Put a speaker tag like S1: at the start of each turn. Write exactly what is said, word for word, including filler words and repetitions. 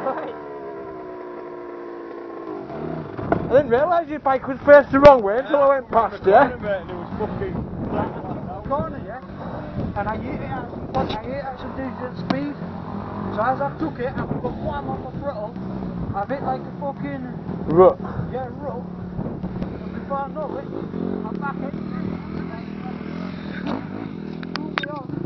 S1: I didn't realise your bike was faced the wrong way until I went past you.
S2: There was fucking
S3: corner, yeah? And I hit it at some point, I hit it at some decent speed. So as I took it, I've got wham on the throttle. I've hit like a fucking
S1: Rut.
S3: yeah, rut. And before I know it, I'm back in.